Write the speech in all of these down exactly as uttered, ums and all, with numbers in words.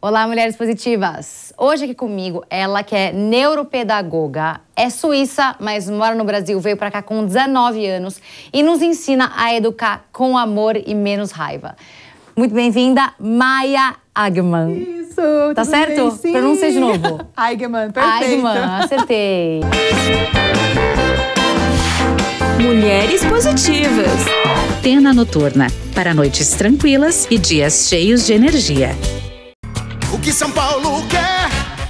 Olá, mulheres positivas! Hoje aqui comigo, ela que é neuropedagoga, é suíça, mas mora no Brasil, veio pra cá com dezenove anos e nos ensina a educar com amor e menos raiva. Muito bem-vinda, Maya Eigenmann. Isso, tá certo? Bem, sim. Pronuncia de novo. Eigenmann, perfeito. Eigenmann, acertei. Mulheres positivas. Tena Noturna, para noites tranquilas e dias cheios de energia. O que São Paulo quer,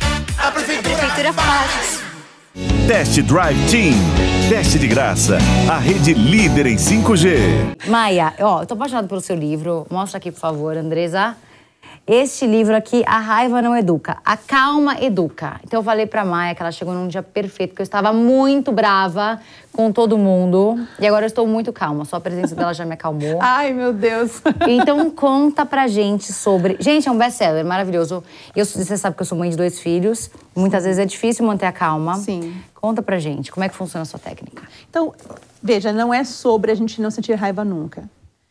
a prefeitura, a prefeitura faz. Test Drive Team. Teste de graça. A rede líder em cinco G. Maia, ó, eu tô apaixonada pelo seu livro. Mostra aqui, por favor, Andresa. Este livro aqui, A Raiva Não Educa, A Calma Educa. Então eu falei pra Maia que ela chegou num dia perfeito, porque eu estava muito brava com todo mundo. E agora eu estou muito calma, só a presença dela já me acalmou. Ai, meu Deus. Então conta pra gente sobre... Gente, é um best-seller maravilhoso. Eu, você sabe que eu sou mãe de dois filhos. Muitas vezes é difícil manter a calma. Sim. Conta pra gente, como é que funciona a sua técnica? Então, veja, não é sobre a gente não sentir raiva nunca.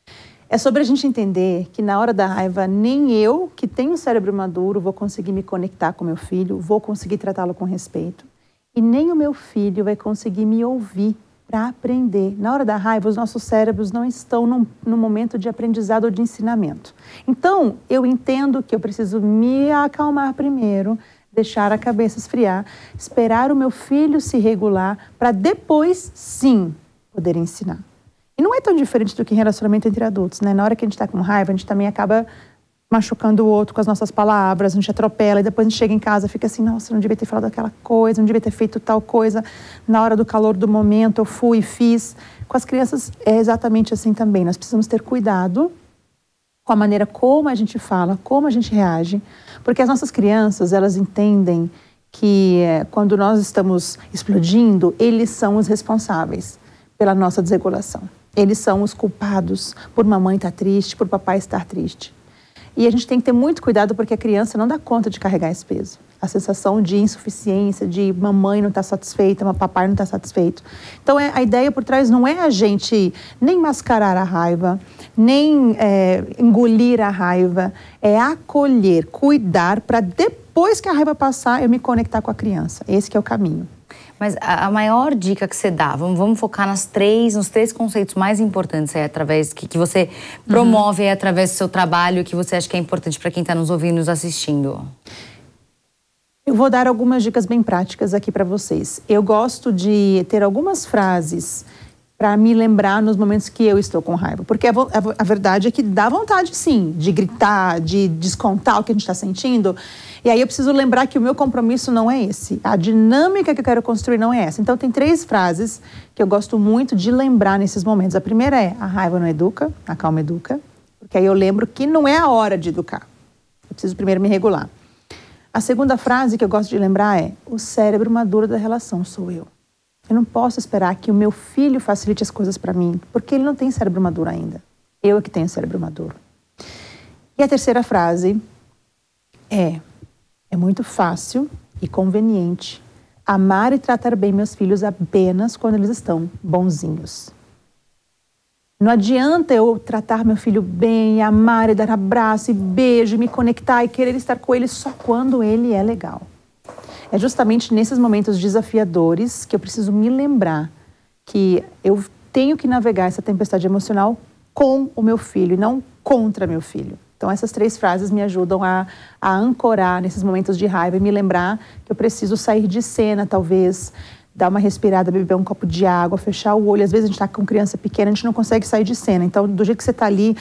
É sobre a gente entender que na hora da raiva, nem eu, que tenho um cérebro maduro, vou conseguir me conectar com meu filho, vou conseguir tratá-lo com respeito. E nem o meu filho vai conseguir me ouvir para aprender. Na hora da raiva, os nossos cérebros não estão num, num momento de aprendizado ou de ensinamento. Então, eu entendo que eu preciso me acalmar primeiro, deixar a cabeça esfriar, esperar o meu filho se regular, para depois, sim, poder ensinar. E não é tão diferente do que relacionamento entre adultos, né? Na hora que a gente tá com raiva, a gente também acaba machucando o outro com as nossas palavras, a gente atropela e depois a gente chega em casa e fica assim, nossa, não devia ter falado aquela coisa, não devia ter feito tal coisa. Na hora do calor do momento, eu fui e fiz. Com as crianças é exatamente assim também. Nós precisamos ter cuidado com a maneira como a gente fala, como a gente reage, porque as nossas crianças, elas entendem que quando nós estamos explodindo, eles são os responsáveis pela nossa desregulação. Eles são os culpados por mamãe estar triste, por papai estar triste. E a gente tem que ter muito cuidado porque a criança não dá conta de carregar esse peso. A sensação de insuficiência, de mamãe não estar satisfeita, mas papai não está satisfeito. Então, é, a ideia por trás não é a gente nem mascarar a raiva, nem é, engolir a raiva, é acolher, cuidar para depois que a raiva passar, eu me conectar com a criança. Esse que é o caminho. Mas a maior dica que você dá, vamos, vamos focar nas três, nos três conceitos mais importantes aí, através, que, que você promove uhum. aí, através do seu trabalho, que você acha que é importante para quem está nos ouvindo e nos assistindo. Eu vou dar algumas dicas bem práticas aqui para vocês. Eu gosto de ter algumas frases para me lembrar nos momentos que eu estou com raiva. Porque a, a, a verdade é que dá vontade, sim, de gritar, de descontar o que a gente está sentindo. E aí eu preciso lembrar que o meu compromisso não é esse. A dinâmica que eu quero construir não é essa. Então tem três frases que eu gosto muito de lembrar nesses momentos. A primeira é, a raiva não educa, a calma educa. Porque aí eu lembro que não é a hora de educar. Eu preciso primeiro me regular. A segunda frase que eu gosto de lembrar é, o cérebro maduro da relação sou eu. Eu não posso esperar que o meu filho facilite as coisas para mim, porque ele não tem cérebro maduro ainda. Eu é que tenho cérebro maduro. E a terceira frase é, é muito fácil e conveniente amar e tratar bem meus filhos apenas quando eles estão bonzinhos. Não adianta eu tratar meu filho bem, amar e dar abraço e beijo, e me conectar e querer estar com ele só quando ele é legal. É justamente nesses momentos desafiadores que eu preciso me lembrar que eu tenho que navegar essa tempestade emocional com o meu filho e não contra meu filho. Então essas três frases me ajudam a, a ancorar nesses momentos de raiva e me lembrar que eu preciso sair de cena, talvez, dar uma respirada, beber um copo de água, fechar o olho. Às vezes a gente está com criança pequena, a gente não consegue sair de cena. Então, do jeito que você está ali,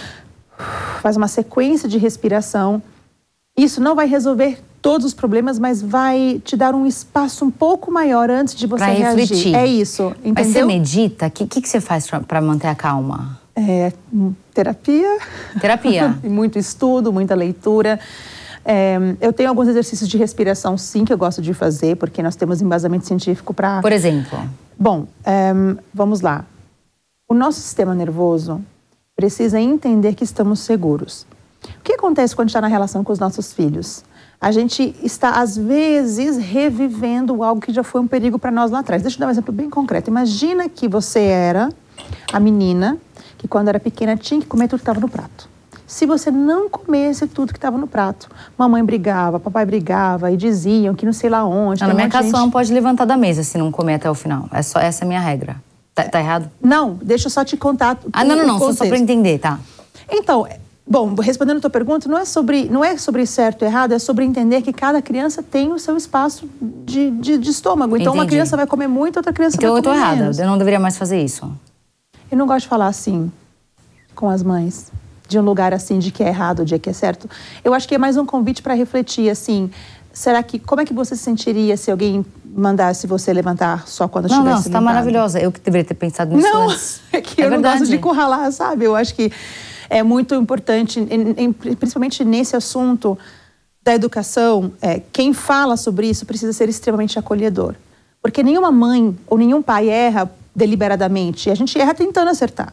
faz uma sequência de respiração. Isso não vai resolver todos os problemas, mas vai te dar um espaço um pouco maior antes de você pra reagir. Refletir. É isso, entendeu? Mas você medita? O que, que, que você faz para manter a calma? É, terapia. Terapia. Muito estudo, muita leitura. É, eu tenho alguns exercícios de respiração, sim, que eu gosto de fazer, porque nós temos embasamento científico para... Por exemplo? Bom, é, vamos lá. O nosso sistema nervoso precisa entender que estamos seguros. O que acontece quando está na relação com os nossos filhos? A gente está, às vezes, revivendo algo que já foi um perigo para nós lá atrás. Deixa eu dar um exemplo bem concreto. Imagina que você era a menina que, quando era pequena, tinha que comer tudo que estava no prato. se você não comesse tudo que estava no prato. Mamãe brigava, papai brigava e diziam que não sei lá onde. Não, na minha casa gente... só não pode levantar da mesa se não comer até o final. É só, essa é a minha regra. Tá, tá errado? Não, deixa eu só te contar. Ah, não, não, não, só, só para entender, tá? Então, bom, respondendo a tua pergunta, não é sobre, não é sobre certo ou errado, é sobre entender que cada criança tem o seu espaço de, de, de estômago. Então, Entendi. Uma criança vai comer muito, outra criança então, vai comer Então, eu tô menos. errada, eu não deveria mais fazer isso. Eu não gosto de falar assim com as mães, de um lugar assim, de que é errado, de que é certo. Eu acho que é mais um convite para refletir, assim, será que, como é que você se sentiria se alguém mandasse você levantar só quando estivesse Não, não, você tá maravilhosa. Eu que deveria ter pensado nisso não, antes. É que é eu verdade. não gosto de encurralar, sabe? Eu acho que é muito importante, em, em, principalmente nesse assunto da educação, é, quem fala sobre isso precisa ser extremamente acolhedor. Porque nenhuma mãe ou nenhum pai erra deliberadamente. A gente erra tentando acertar.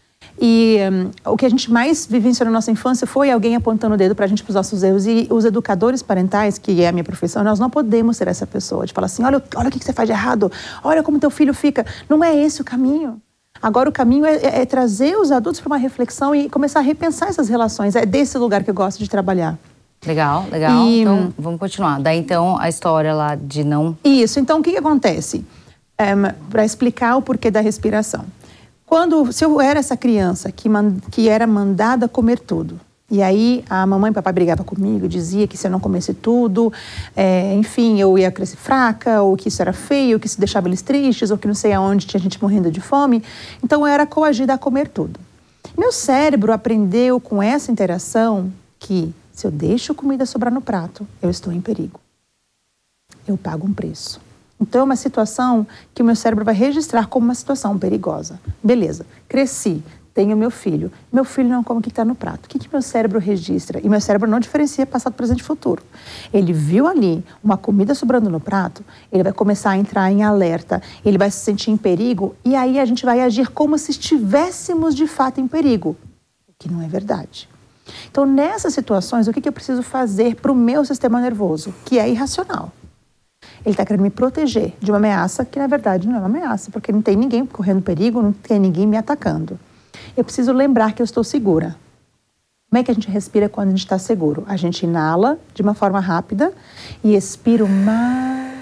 E um, o que a gente mais vivenciou na nossa infância foi alguém apontando o dedo para a gente, para os nossos erros. E os educadores parentais, que é a minha profissão, nós não podemos ser essa pessoa de falar assim, olha, olha o que você faz de errado, olha como teu filho fica. Não é esse o caminho. Agora o caminho é, é, é trazer os adultos para uma reflexão e começar a repensar essas relações. É desse lugar que eu gosto de trabalhar. Legal, legal. E, então, vamos continuar. Daí, então, a história lá de não... Isso. Então, o que, que acontece? Um, para explicar o porquê da respiração. Quando, se eu era essa criança que, man, que era mandada comer tudo, e aí a mamãe e papai brigavam comigo, dizia que se eu não comesse tudo, é, enfim, eu ia crescer fraca, ou que isso era feio, ou que isso deixava eles tristes, ou que não sei aonde tinha gente morrendo de fome. Então, eu era coagida a comer tudo. Meu cérebro aprendeu com essa interação que se eu deixo comida sobrar no prato, eu estou em perigo. Eu pago um preço. Então, é uma situação que o meu cérebro vai registrar como uma situação perigosa. Beleza, cresci, tenho meu filho. Meu filho não come o que está no prato. O que, que meu cérebro registra? E meu cérebro não diferencia passado, presente e futuro. Ele viu ali uma comida sobrando no prato, ele vai começar a entrar em alerta, ele vai se sentir em perigo, e aí a gente vai agir como se estivéssemos de fato em perigo, o que não é verdade. Então, nessas situações, o que, que eu preciso fazer para o meu sistema nervoso, que é irracional? Ele está querendo me proteger de uma ameaça que, na verdade, não é uma ameaça, porque não tem ninguém correndo perigo, não tem ninguém me atacando. Eu preciso lembrar que eu estou segura. Como é que a gente respira quando a gente está seguro? A gente inala de uma forma rápida e expira mais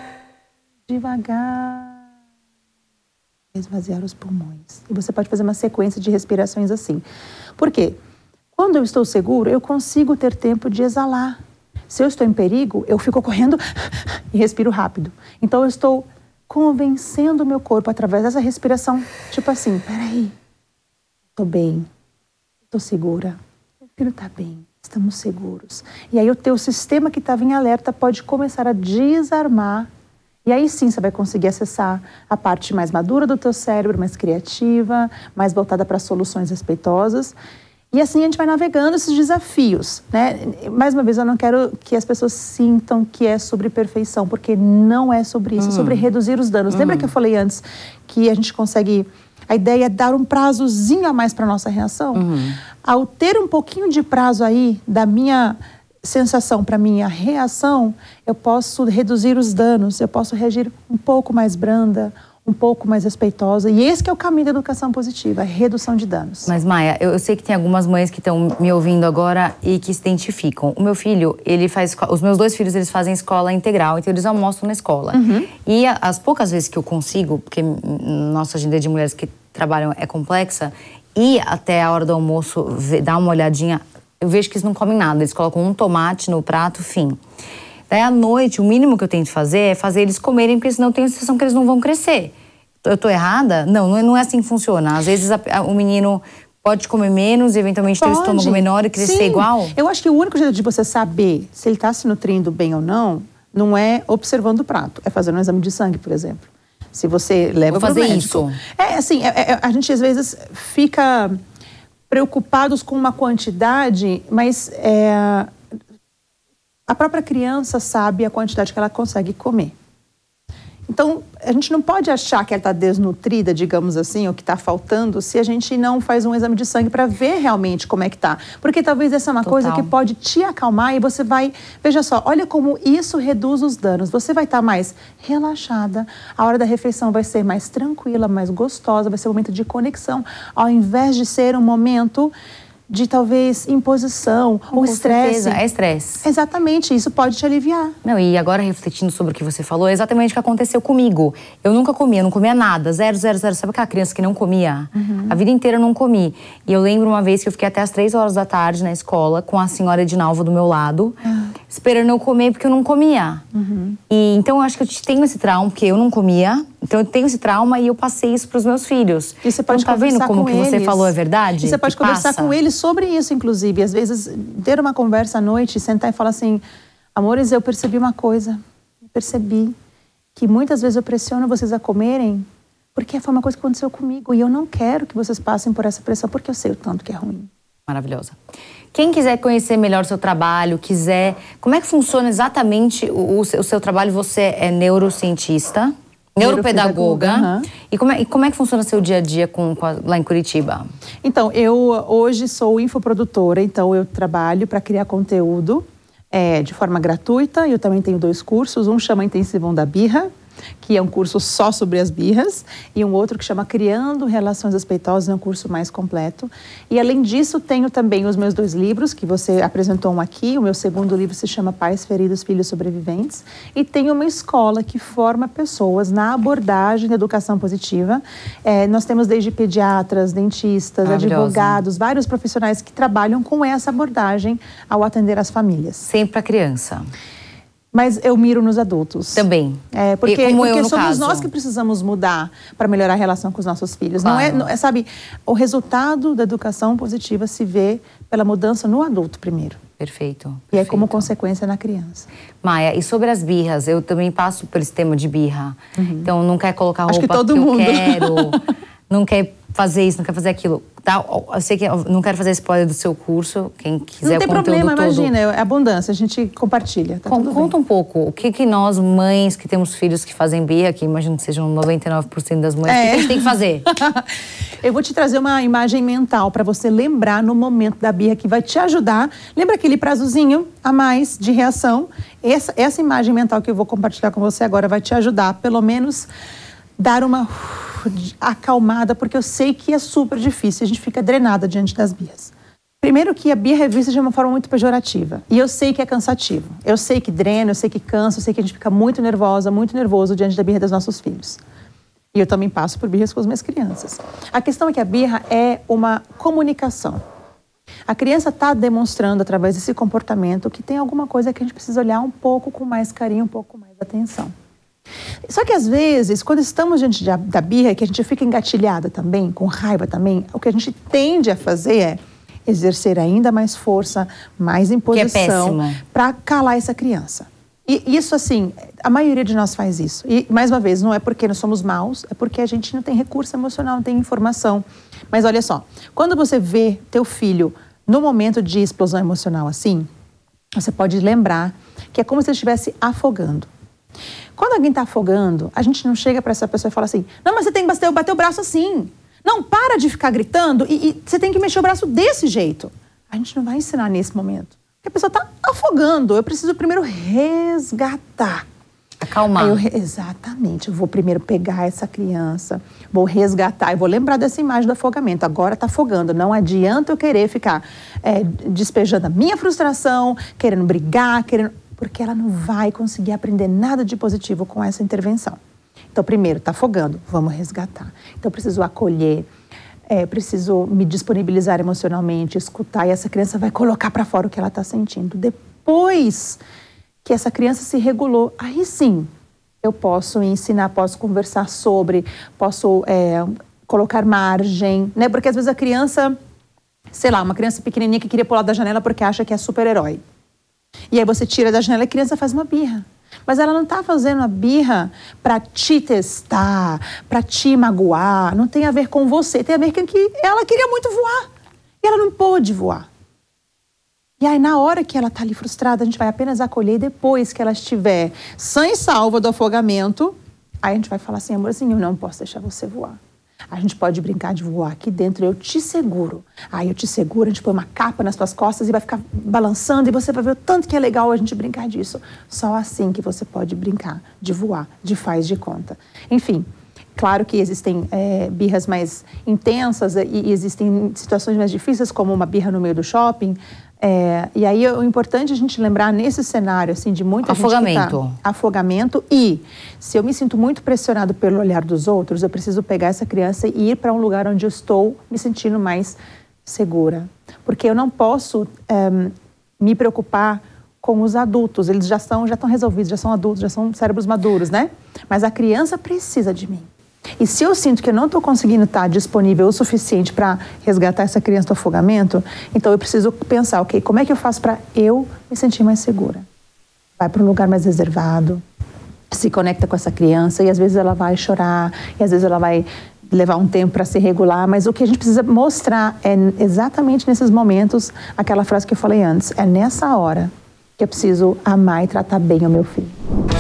devagar. Esvaziar os pulmões. E você pode fazer uma sequência de respirações assim. Por quê? Quando eu estou seguro, eu consigo ter tempo de exalar. Se eu estou em perigo, eu fico correndo e respiro rápido. Então, eu estou convencendo o meu corpo através dessa respiração. Tipo assim, peraí, estou bem, estou segura, meu filho está bem, estamos seguros. E aí o teu sistema que estava em alerta pode começar a desarmar. E aí sim você vai conseguir acessar a parte mais madura do teu cérebro, mais criativa, mais voltada para soluções respeitosas. E assim a gente vai navegando esses desafios, né? Mais uma vez, eu não quero que as pessoas sintam que é sobre perfeição, porque não é sobre isso, uhum. é sobre reduzir os danos. Uhum. Lembra que eu falei antes que a gente consegue... A ideia é dar um prazozinho a mais para a nossa reação? Uhum. Ao ter um pouquinho de prazo aí da minha sensação para a minha reação, eu posso reduzir os danos, eu posso reagir um pouco mais branda, um pouco mais respeitosa. E esse que é o caminho da educação positiva, a redução de danos. Mas, Maia, eu, eu sei que tem algumas mães que estão me ouvindo agora e que se identificam. O meu filho, ele faz... Os meus dois filhos, eles fazem escola integral, então eles almoçam na escola. Uhum. E a, as poucas vezes que eu consigo, porque nossa agenda de mulheres que trabalham é complexa, e até a hora do almoço dar uma olhadinha, eu vejo que eles não comem nada. Eles colocam um tomate no prato, fim. Daí, à noite, o mínimo que eu tento fazer é fazer eles comerem, porque senão eu tenho a sensação que eles não vão crescer. Eu tô errada? Não, não é assim que funciona. Às vezes a, a, o menino pode comer menos e eventualmente pode. ter o estômago menor e crescer Sim. igual. Eu acho que o único jeito de você saber se ele está se nutrindo bem ou não, não é observando o prato. É fazendo um exame de sangue, por exemplo. Se você leva para o médico. Isso. É assim, é, é, a gente às vezes fica preocupados com uma quantidade, mas é, a própria criança sabe a quantidade que ela consegue comer. Então, a gente não pode achar que ela está desnutrida, digamos assim, ou que está faltando, se a gente não faz um exame de sangue para ver realmente como é que está. Porque talvez essa é uma Total. coisa que pode te acalmar e você vai... Veja só, olha como isso reduz os danos. Você vai estar mais relaxada, a hora da refeição vai ser mais tranquila, mais gostosa, vai ser um momento de conexão, ao invés de ser um momento de talvez imposição ou estresse. É estresse. Exatamente, isso pode te aliviar. Não, e agora refletindo sobre o que você falou, é exatamente o que aconteceu comigo. Eu nunca comia, não comia nada, zero, zero, zero. Sabe aquela criança que não comia? Uhum. A vida inteira eu não comi. E eu lembro uma vez que eu fiquei até as três horas da tarde na escola com a senhora Edinalva do meu lado, uhum. esperando eu comer porque eu não comia. Uhum. E então eu acho que eu tenho esse trauma, porque eu não comia. Então eu tenho esse trauma e eu passei isso para os meus filhos. E você pode então, tá vendo como que eles. Você falou é verdade? E você pode conversar passa? com eles sobre isso, inclusive. Às vezes, ter uma conversa à noite, sentar e falar assim, amores, eu percebi uma coisa. Eu percebi que muitas vezes eu pressiono vocês a comerem porque foi uma coisa que aconteceu comigo e eu não quero que vocês passem por essa pressão porque eu sei o tanto que é ruim. Maravilhosa. Quem quiser conhecer melhor o seu trabalho, quiser... Como é que funciona exatamente o, o seu trabalho? Você é neurocientista... Neuropedagoga. Uhum. E, como é, e como é que funciona o seu dia a dia com, com a, lá em Curitiba? Então, eu hoje sou infoprodutora, então eu trabalho para criar conteúdo é, de forma gratuita. Eu também tenho dois cursos, um chama Intensivão da Birra, que é um curso só sobre as birras, e um outro que chama Criando Relações Respeitosas, é um curso mais completo. E além disso, tenho também os meus dois livros, que você apresentou um aqui, o meu segundo livro se chama Pais Feridos, Filhos Sobreviventes, e tenho uma escola que forma pessoas na abordagem da educação positiva. É, nós temos desde pediatras, dentistas, advogados, vários profissionais que trabalham com essa abordagem ao atender as famílias. Sempre para criança. Mas eu miro nos adultos. Também. É, porque e como porque eu, no somos caso. nós que precisamos mudar para melhorar a relação com os nossos filhos. Claro. Não é, não é, sabe, o resultado da educação positiva se vê pela mudança no adulto primeiro. Perfeito. E é perfeito. como consequência na criança. Maia, e sobre as birras, eu também passo por esse tema de birra. Uhum. Então, não quer colocar roupa Acho que, todo que mundo. eu quero, não quer fazer isso, não quer fazer aquilo. Tá, eu sei que eu não quero fazer spoiler do seu curso, quem quiser não tem o conteúdo problema, todo. imagina, é abundância, a gente compartilha. Tá Com, tudo conta bem. um pouco, o que que nós, mães que temos filhos que fazem birra, que imagino que sejam noventa e nove por cento das mães, é. o que a gente tem que fazer? Eu vou te trazer uma imagem mental para você lembrar no momento da birra que vai te ajudar. Lembra aquele prazozinho a mais de reação? Essa, essa imagem mental que eu vou compartilhar com você agora vai te ajudar, pelo menos, dar uma acalmada, porque eu sei que é super difícil, a gente fica drenada diante das birras. Primeiro que a birra é vista de uma forma muito pejorativa, e eu sei que é cansativo, eu sei que drena, eu sei que cansa, eu sei que a gente fica muito nervosa, muito nervoso diante da birra dos nossos filhos. E eu também passo por birras com as minhas crianças. A questão é que a birra é uma comunicação. A criança está demonstrando através desse comportamento que tem alguma coisa que a gente precisa olhar um pouco com mais carinho, um pouco com mais atenção. Só que às vezes, quando estamos diante da birra, que a gente fica engatilhada também, com raiva também, o que a gente tende a fazer é exercer ainda mais força, mais imposição para calar essa criança. E isso, assim, a maioria de nós faz isso. E, mais uma vez, não é porque nós somos maus, é porque a gente não tem recurso emocional, não tem informação. Mas olha só, quando você vê teu filho no momento de explosão emocional assim, você pode lembrar que é como se ele estivesse afogando. Quando alguém está afogando, a gente não chega para essa pessoa e fala assim, não, mas você tem que bater, bater o braço assim. Não, para de ficar gritando e, e você tem que mexer o braço desse jeito. A gente não vai ensinar nesse momento. Porque a pessoa está afogando. Eu preciso primeiro resgatar. Acalmar. Aí eu, exatamente. Eu vou primeiro pegar essa criança, vou resgatar e vou lembrar dessa imagem do afogamento. Agora está afogando. Não adianta eu querer ficar é, despejando a minha frustração, querendo brigar, querendo... porque ela não vai conseguir aprender nada de positivo com essa intervenção. Então, primeiro, está afogando, vamos resgatar. Então, eu preciso acolher, é, preciso me disponibilizar emocionalmente, escutar, e essa criança vai colocar para fora o que ela está sentindo. Depois que essa criança se regulou, aí sim, eu posso ensinar, posso conversar sobre, posso é, colocar margem, né? Porque às vezes a criança, sei lá, uma criança pequenininha que queria pular da janela porque acha que é super-herói. E aí você tira da janela e a criança faz uma birra. Mas ela não está fazendo a birra para te testar, para te magoar. Não tem a ver com você, tem a ver com que ela queria muito voar. E ela não pôde voar. E aí, na hora que ela está ali frustrada, a gente vai apenas acolher. E depois que ela estiver sã e salva do afogamento, aí a gente vai falar assim, amorzinho, eu não posso deixar você voar. A gente pode brincar de voar aqui dentro, eu te seguro. Aí eu te seguro, a gente põe uma capa nas tuas costas e vai ficar balançando e você vai ver o tanto que é legal a gente brincar disso. Só assim que você pode brincar de voar, de faz de conta. Enfim, Claro que existem é, birras mais intensas e, e existem situações mais difíceis, como uma birra no meio do shopping. É, e aí o importante é a gente lembrar nesse cenário assim, de muita afogamento. gente que tá, afogamento. E se eu me sinto muito pressionado pelo olhar dos outros, eu preciso pegar essa criança e ir para um lugar onde eu estou me sentindo mais segura. Porque eu não posso é, me preocupar com os adultos. Eles já estão, já estão resolvidos, já são adultos, já são cérebros maduros, né? Mas a criança precisa de mim. E se eu sinto que eu não estou conseguindo estar disponível o suficiente para resgatar essa criança do afogamento, então eu preciso pensar, ok, como é que eu faço para eu me sentir mais segura? Vai para um lugar mais reservado, se conecta com essa criança e às vezes ela vai chorar, e às vezes ela vai levar um tempo para se regular, mas o que a gente precisa mostrar é exatamente nesses momentos, aquela frase que eu falei antes, é nessa hora que eu preciso amar e tratar bem o meu filho.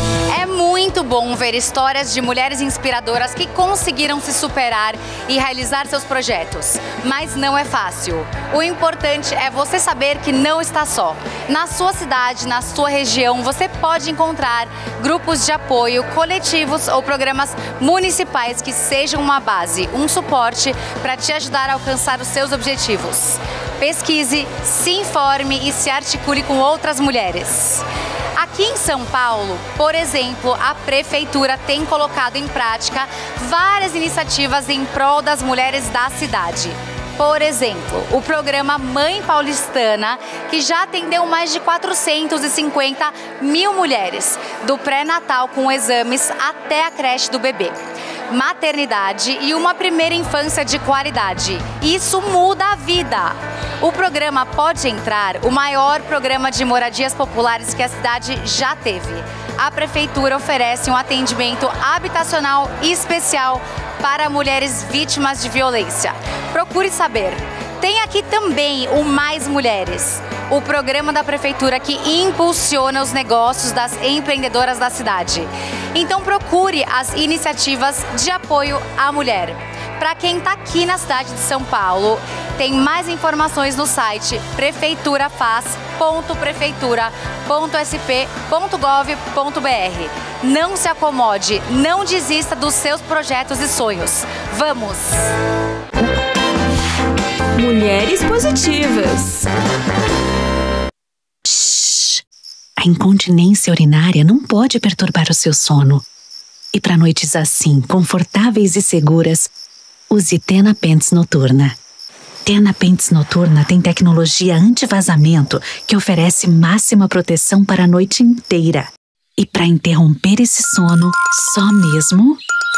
Muito bom ver histórias de mulheres inspiradoras que conseguiram se superar e realizar seus projetos. Mas não é fácil. O importante é você saber que não está só. Na sua cidade, na sua região, você pode encontrar grupos de apoio, coletivos ou programas municipais que sejam uma base, um suporte para te ajudar a alcançar os seus objetivos. Pesquise, se informe e se articule com outras mulheres. Aqui em São Paulo, por exemplo, a Prefeitura tem colocado em prática várias iniciativas em prol das mulheres da cidade. Por exemplo, o programa Mãe Paulistana, que já atendeu mais de quatrocentas e cinquenta mil mulheres, do pré-natal com exames até a creche do bebê. Maternidade e uma primeira infância de qualidade. Isso muda a vida. O programa Pode Entrar, o maior programa de moradias populares que a cidade já teve. A Prefeitura oferece um atendimento habitacional especial para mulheres vítimas de violência. Procure saber. Tem aqui também o Mais Mulheres, o programa da Prefeitura que impulsiona os negócios das empreendedoras da cidade. Então procure as iniciativas de apoio à mulher. Para quem está aqui na cidade de São Paulo, tem mais informações no site prefeiturafaz ponto prefeitura ponto s p ponto gov ponto b r. Não se acomode, não desista dos seus projetos e sonhos. Vamos! Mulheres positivas. Shhh. A incontinência urinária não pode perturbar o seu sono. E para noites assim, confortáveis e seguras, use Tena Pants Noturna. Tena Pants Noturna tem tecnologia anti-vazamento que oferece máxima proteção para a noite inteira. E para interromper esse sono, só mesmo...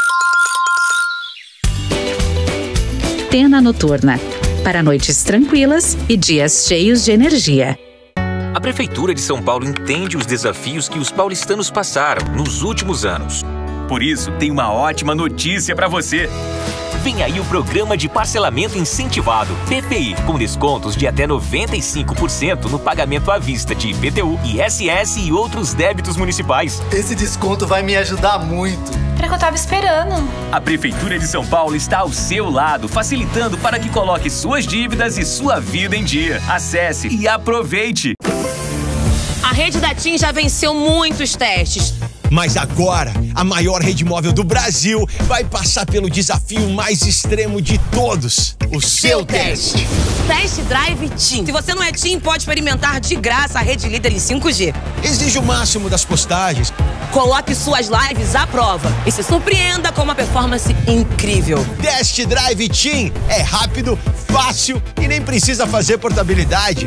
Tena Noturna. Para noites tranquilas e dias cheios de energia. A Prefeitura de São Paulo entende os desafios que os paulistanos passaram nos últimos anos. Por isso, tem uma ótima notícia para você. Vem aí o Programa de Parcelamento Incentivado, P P I, com descontos de até noventa e cinco por cento no pagamento à vista de I P T U, I S S e outros débitos municipais. Esse desconto vai me ajudar muito. Era o que eu tava esperando. A Prefeitura de São Paulo está ao seu lado, facilitando para que coloque suas dívidas e sua vida em dia. Acesse e aproveite. A rede da TIM já venceu muitos testes. Mas agora, a maior rede móvel do Brasil vai passar pelo desafio mais extremo de todos. O seu teste. Test Drive TIM. Se você não é TIM, pode experimentar de graça a rede líder em cinco G. Exige o máximo das postagens. Coloque suas lives à prova e se surpreenda com uma performance incrível. Test Drive TIM é rápido, fácil e nem precisa fazer portabilidade.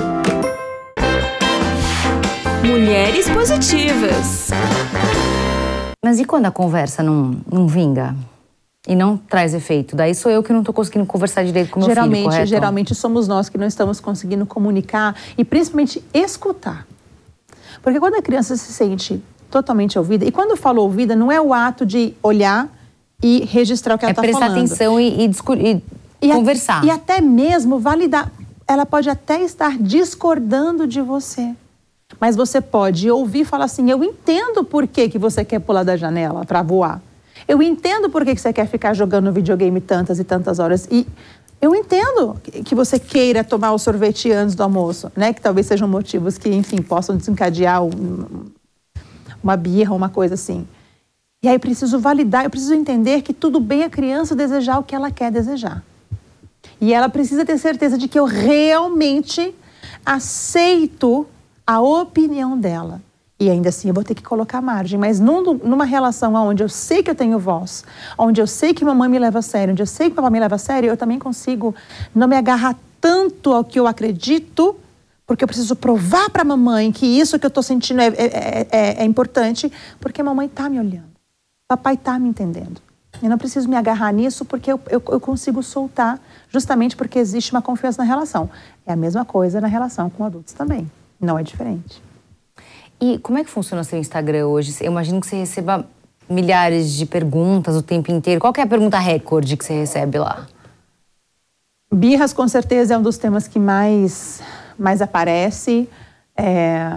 Mulheres positivas. Mas e quando a conversa não, não vinga? E não traz efeito? Daí sou eu que não estou conseguindo conversar direito com o meu geralmente, filho, correto? Geralmente somos nós que não estamos conseguindo comunicar e principalmente escutar. Porque quando a criança se sente totalmente ouvida, e quando eu falo ouvida, não é o ato de olhar e registrar o que ela está falando. É prestar atenção e, e, e, e conversar. A, e até mesmo validar. Ela pode até estar discordando de você. Mas você pode ouvir e falar assim, eu entendo por que, que você quer pular da janela para voar. Eu entendo por que, que você quer ficar jogando videogame tantas e tantas horas. E eu entendo que você queira tomar o sorvete antes do almoço, né? Que talvez sejam motivos que, enfim, possam desencadear um, uma birra, uma coisa assim. E aí eu preciso validar, eu preciso entender que tudo bem a criança desejar o que ela quer desejar. E ela precisa ter certeza de que eu realmente aceito a opinião dela. E ainda assim eu vou ter que colocar margem. Mas num, numa relação onde eu sei que eu tenho voz, onde eu sei que mamãe me leva a sério, onde eu sei que papai me leva a sério, eu também consigo não me agarrar tanto ao que eu acredito, porque eu preciso provar para a mamãe que isso que eu estou sentindo é, é, é, é importante, porque a mamãe está me olhando. Papai está me entendendo. Eu não preciso me agarrar nisso porque eu, eu, eu consigo soltar, justamente porque existe uma confiança na relação. É a mesma coisa na relação com adultos também. Não é diferente. E como é que funciona o seu Instagram hoje? Eu imagino que você receba milhares de perguntas o tempo inteiro. Qual que é a pergunta recorde que você recebe lá? Birras, com certeza, é um dos temas que mais, mais aparece. É...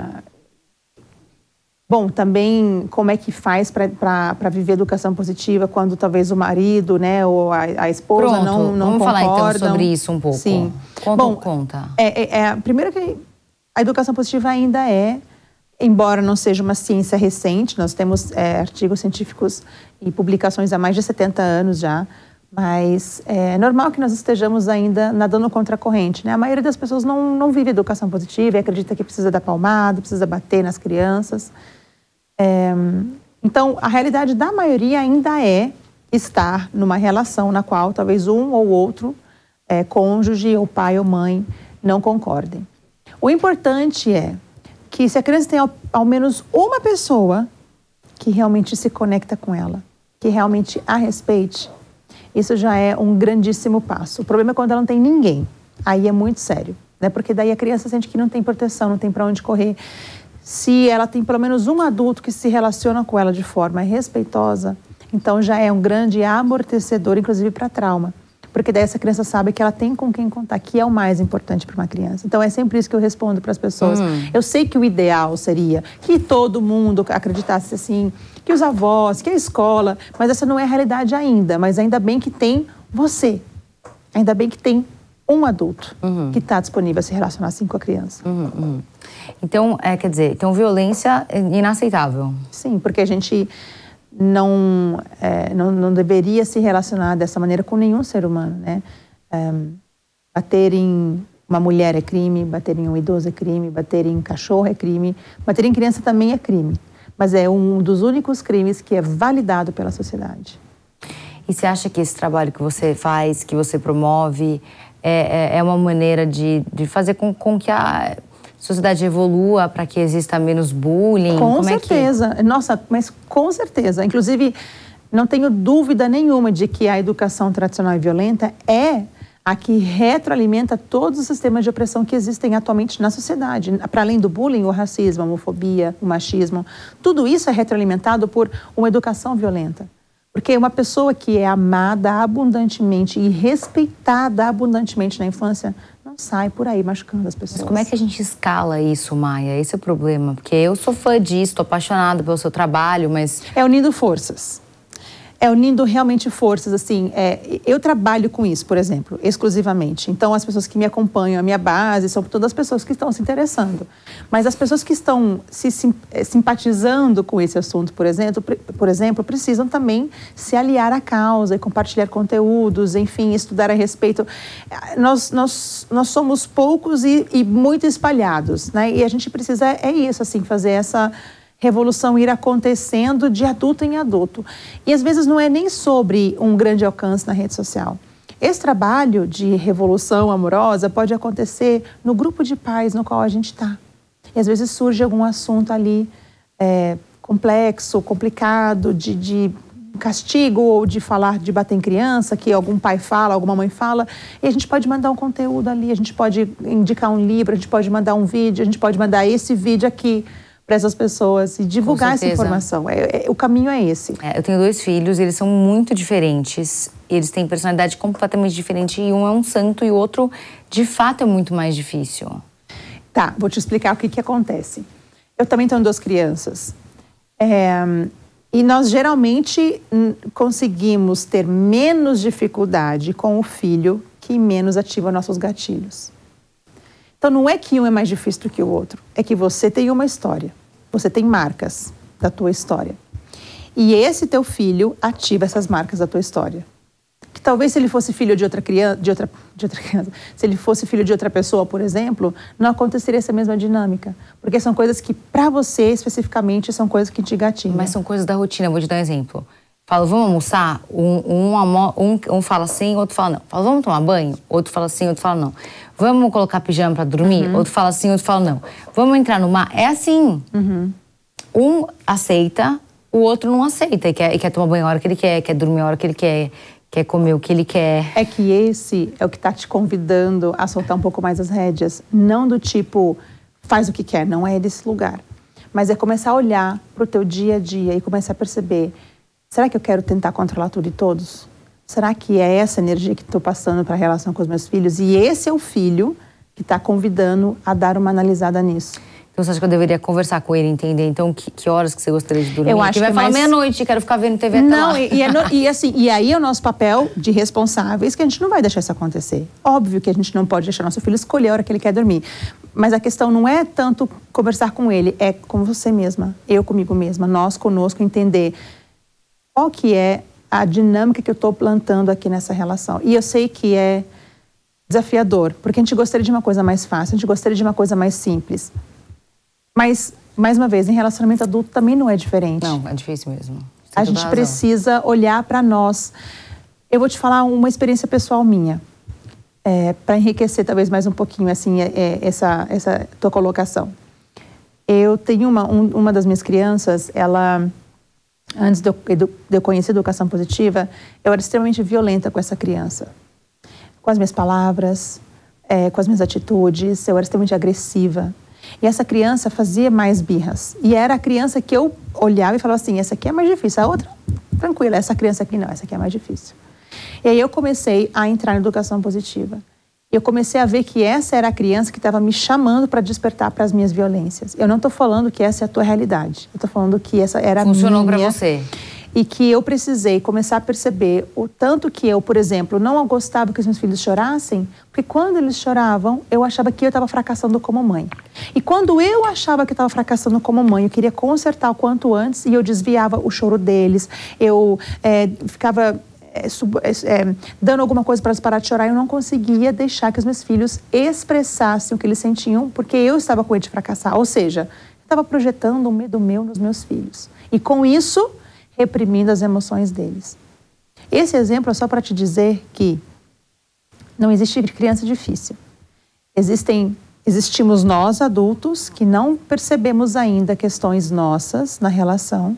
Bom, também como é que faz para viver educação positiva quando talvez o marido, né, ou a, a esposa Pronto, não, não vamos concordam. falar então sobre isso um pouco. Sim. Conta, Bom, conta. É, é, é, primeiro que a educação positiva ainda é, embora não seja uma ciência recente, nós temos é, artigos científicos e publicações há mais de setenta anos já, mas é normal que nós estejamos ainda nadando contra a corrente, né? A maioria das pessoas não, não vive educação positiva e acredita que precisa dar palmada, precisa bater nas crianças. É, então, a realidade da maioria ainda é estar numa relação na qual talvez um ou outro, é, cônjuge ou pai ou mãe, não concordem. O importante é que se a criança tem ao, ao menos uma pessoa que realmente se conecta com ela, que realmente a respeite, isso já é um grandíssimo passo. O problema é quando ela não tem ninguém. Aí é muito sério, né? Porque daí a criança sente que não tem proteção, não tem para onde correr. Se ela tem pelo menos um adulto que se relaciona com ela de forma respeitosa, então já é um grande amortecedor, inclusive para trauma. Porque daí essa criança sabe que ela tem com quem contar, que é o mais importante para uma criança. Então é sempre isso que eu respondo para as pessoas. Hum. Eu sei que o ideal seria que todo mundo acreditasse assim, que os avós, que a escola, mas essa não é a realidade ainda. Mas ainda bem que tem você. Ainda bem que tem um adulto uhum. que está disponível a se relacionar assim com a criança. Uhum, uhum. Então, é, quer dizer, então violência é inaceitável. Sim, porque a gente não, é, não, não deveria se relacionar dessa maneira com nenhum ser humano, né? É, bater em uma mulher é crime, bater em um idoso é crime, bater em um cachorro é crime, bater em criança também é crime. Mas é um dos únicos crimes que é validado pela sociedade. E você acha que esse trabalho que você faz, que você promove, é, é, é uma maneira de, de fazer com, com que a sociedade evolua para que exista menos bullying? Com Como certeza. É que... Nossa, mas com certeza. Inclusive, não tenho dúvida nenhuma de que a educação tradicional e violenta é a que retroalimenta todos os sistemas de opressão que existem atualmente na sociedade. Para além do bullying, o racismo, a homofobia, o machismo, tudo isso é retroalimentado por uma educação violenta. Porque uma pessoa que é amada abundantemente e respeitada abundantemente na infância não sai por aí machucando as pessoas. Mas como é que a gente escala isso, Maia? Esse é o problema. Porque eu sou fã disso, estou apaixonada pelo seu trabalho, mas... É unindo forças. É unindo realmente forças, assim, é, eu trabalho com isso, por exemplo, exclusivamente. Então, as pessoas que me acompanham, a minha base, são todas as pessoas que estão se interessando. Mas as pessoas que estão se sim, simpatizando com esse assunto, por exemplo, por exemplo, precisam também se aliar à causa e compartilhar conteúdos, enfim, estudar a respeito. Nós, nós, nós somos poucos e, e muito espalhados, né? E a gente precisa, é isso, assim, fazer essa... revolução ir acontecendo de adulto em adulto. E às vezes não é nem sobre um grande alcance na rede social. Esse trabalho de revolução amorosa pode acontecer no grupo de pais no qual a gente está. E às vezes surge algum assunto ali é, complexo, complicado, de, de castigo ou de falar, de bater em criança, que algum pai fala, alguma mãe fala, e a gente pode mandar um conteúdo ali, a gente pode indicar um livro, a gente pode mandar um vídeo, a gente pode mandar esse vídeo aqui para essas pessoas e divulgar essa informação. É, é, o caminho é esse. É, eu tenho dois filhos, eles são muito diferentes. Eles têm personalidade completamente diferente e um é um santo e o outro, de fato, é muito mais difícil. Tá, vou te explicar o que que acontece. Eu também tenho duas crianças. É, e nós, geralmente, conseguimos ter menos dificuldade com o filho que menos ativa nossos gatilhos. Então, não é que um é mais difícil do que o outro. É que você tem uma história. Você tem marcas da tua história. E esse teu filho ativa essas marcas da tua história. Que talvez se ele fosse filho de outra criança, de outra, de outra criança, se ele fosse filho de outra pessoa, por exemplo, não aconteceria essa mesma dinâmica. Porque são coisas que, para você, especificamente, são coisas que te gatilham. Mas são coisas da rotina, vou te dar um exemplo. Falo, vamos almoçar? Um, um, um, um fala sim, outro fala não. Falo, vamos tomar banho? Outro fala sim, outro fala não. Vamos colocar pijama pra dormir? Uhum. Outro fala sim, outro fala não. Vamos entrar no mar? É assim. Uhum. Um aceita, o outro não aceita. E quer, e quer tomar banho a hora que ele quer, quer dormir a hora que ele quer, quer comer o que ele quer. É que esse é o que tá te convidando a soltar um pouco mais as rédeas. Não do tipo, faz o que quer, não é desse lugar. Mas é começar a olhar pro teu dia a dia e começar a perceber... Será que eu quero tentar controlar tudo e todos? Será que é essa energia que estou passando para a relação com os meus filhos? E esse é o filho que está convidando a dar uma analisada nisso. Então você acha que eu deveria conversar com ele, entender? Então, que, que horas que você gostaria de dormir? Eu acho que vai que falar mais... meia-noite, quero ficar vendo T V até Não, lá. e, e, é no, e, assim, e aí é o nosso papel de responsáveis que a gente não vai deixar isso acontecer. Óbvio que a gente não pode deixar nosso filho escolher a hora que ele quer dormir. Mas a questão não é tanto conversar com ele, é com você mesma, eu comigo mesma, nós conosco, entender... Qual que é a dinâmica que eu estou plantando aqui nessa relação? E eu sei que é desafiador, porque a gente gostaria de uma coisa mais fácil, a gente gostaria de uma coisa mais simples. Mas, mais uma vez, em relacionamento adulto também não é diferente. Não, é difícil mesmo. A gente precisa olhar para nós. Eu vou te falar uma experiência pessoal minha, é, para enriquecer talvez mais um pouquinho assim, é, essa, essa tua colocação. Eu tenho uma, um, uma das minhas crianças, ela... Antes de eu, de eu conhecer a educação positiva, eu era extremamente violenta com essa criança. Com as minhas palavras, é, com as minhas atitudes, eu era extremamente agressiva. E essa criança fazia mais birras. E era a criança que eu olhava e falava assim, essa aqui é mais difícil, a outra, tranquila, essa criança aqui não, essa aqui é mais difícil. E aí eu comecei a entrar na educação positiva. Eu comecei a ver que essa era a criança que estava me chamando para despertar para as minhas violências. Eu não estou falando que essa é a tua realidade. Eu estou falando que essa era a minha. Funcionou para você. E que eu precisei começar a perceber o tanto que eu, por exemplo, não gostava que os meus filhos chorassem, porque quando eles choravam, eu achava que eu estava fracassando como mãe. E quando eu achava que eu estava fracassando como mãe, eu queria consertar o quanto antes e eu desviava o choro deles, eu é, ficava... É, é, dando alguma coisa para eles parar de chorar, eu não conseguia deixar que os meus filhos expressassem o que eles sentiam, porque eu estava com medo de fracassar. Ou seja, eu estava projetando um medo meu nos meus filhos. E com isso, reprimindo as emoções deles. Esse exemplo é só para te dizer que não existe criança difícil. Existem, existimos nós, adultos, que não percebemos ainda questões nossas na relação.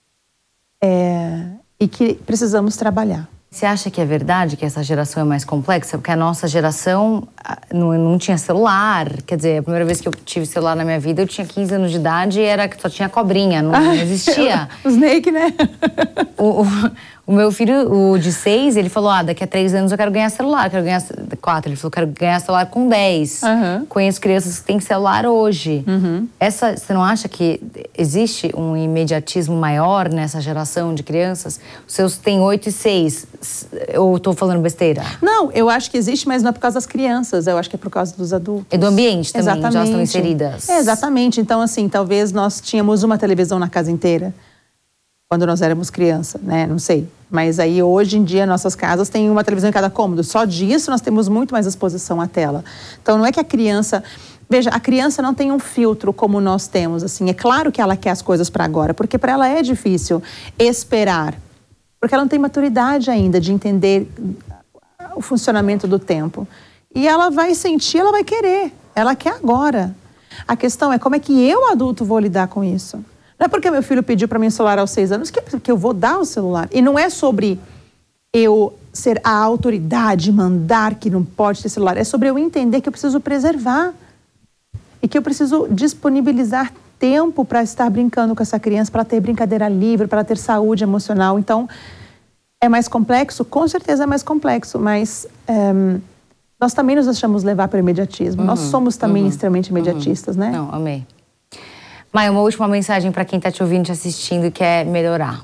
É... E que precisamos trabalhar. Você acha que é verdade que essa geração é mais complexa? Porque a nossa geração não, não tinha celular. Quer dizer, a primeira vez que eu tive celular na minha vida, eu tinha quinze anos de idade e era, só tinha cobrinha, não, não existia. O Snake, né? O, o, o meu filho, o de seis, ele falou, ah, daqui a três anos eu quero ganhar celular, quero ganhar quatro. Ele falou, quero ganhar celular com dez. Uhum. Conheço crianças que têm celular hoje. Uhum. Essa, você não acha que existe um imediatismo maior nessa geração de crianças? Os seus têm oito e seis. Eu estou falando besteira? Não, eu acho que existe, mas não é por causa das crianças, eu acho que é por causa dos adultos. E do ambiente também, exatamente. Já estão inseridas. É, exatamente, então assim, talvez nós tínhamos uma televisão na casa inteira, quando nós éramos criança, né, não sei. Mas aí hoje em dia nossas casas têm uma televisão em cada cômodo, só disso nós temos muito mais exposição à tela. Então não é que a criança... Veja, a criança não tem um filtro como nós temos, assim, é claro que ela quer as coisas para agora, porque para ela é difícil esperar. Porque ela não tem maturidade ainda de entender o funcionamento do tempo. E ela vai sentir, ela vai querer. Ela quer agora. A questão é como é que eu, adulto, vou lidar com isso. Não é porque meu filho pediu para mim o celular aos seis anos que, que eu vou dar o celular. E não é sobre eu ser a autoridade, mandar que não pode ter celular. É sobre eu entender que eu preciso preservar. E que eu preciso disponibilizar tempo para estar brincando com essa criança, para ter brincadeira livre, para ter saúde emocional. Então, é mais complexo? Com certeza é mais complexo, mas um, nós também nos deixamos levar pelo imediatismo. Uhum, nós somos também uhum, extremamente imediatistas, uhum. né? Não, amei. Maia, uma última mensagem para quem está te ouvindo, te assistindo e quer melhorar.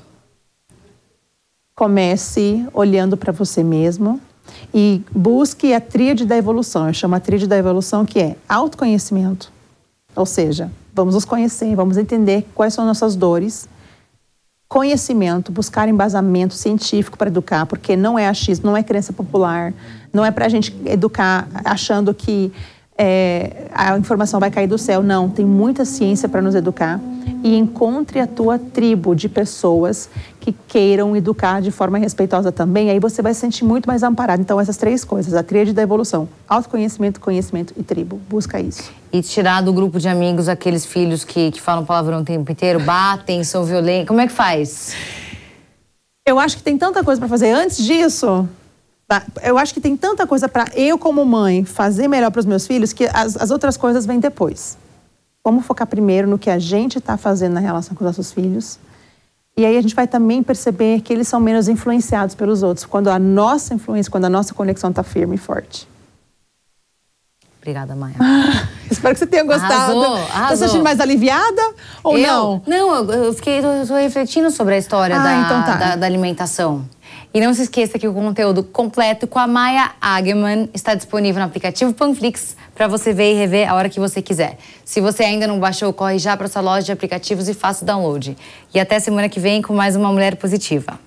Comece olhando para você mesmo e busque a tríade da evolução. Eu chamo a tríade da evolução, que é autoconhecimento, ou seja, vamos nos conhecer, vamos entender quais são nossas dores, conhecimento, buscar embasamento científico para educar, porque não é achismo, não é crença popular, não é para a gente educar achando que é, a informação vai cair do céu. Não, tem muita ciência para nos educar. E encontre a tua tribo de pessoas que queiram educar de forma respeitosa também, aí você vai se sentir muito mais amparado. Então, essas três coisas, a tríade da evolução: autoconhecimento, conhecimento e tribo. Busca isso. E tirar do grupo de amigos aqueles filhos que, que falam palavrão o tempo inteiro, batem, são violentos. Como é que faz? Eu acho que tem tanta coisa para fazer antes disso. Eu acho que tem tanta coisa para eu, como mãe, fazer melhor para os meus filhos, que as, as outras coisas vêm depois. Vamos focar primeiro no que a gente está fazendo na relação com os nossos filhos. E aí a gente vai também perceber que eles são menos influenciados pelos outros, quando a nossa influência, quando a nossa conexão está firme e forte. Obrigada, Maia. Ah, espero que você tenha gostado. Arrasou, Está arrasou. se sentindo mais aliviada ou eu? não? Não, eu, eu fiquei, tô, tô refletindo sobre a história ah, da, então tá. da, da alimentação. E não se esqueça que o conteúdo completo com a Maia Ageman está disponível no aplicativo Panflix para você ver e rever a hora que você quiser. Se você ainda não baixou, corre já para sua loja de aplicativos e faça o download. E até semana que vem com mais uma Mulher Positiva.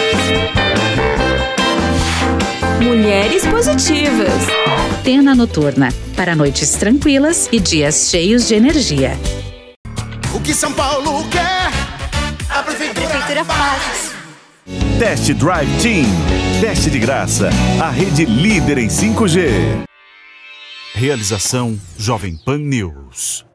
Mulheres Positivas. Tena Noturna, para noites tranquilas e dias cheios de energia. O que São Paulo quer, a prefeitura, a prefeitura faz. Test Drive Team. Teste de graça. A rede líder em cinco G. Realização Jovem Pan News.